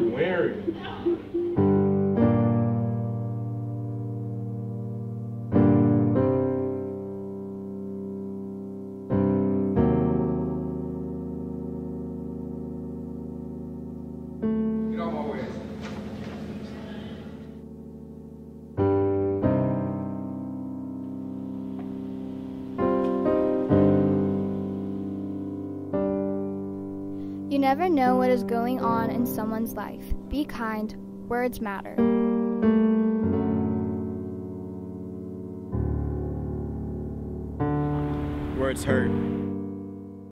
you wearing? Get out my way. You never know what is going on in someone's life. Be kind. Words matter. Words hurt.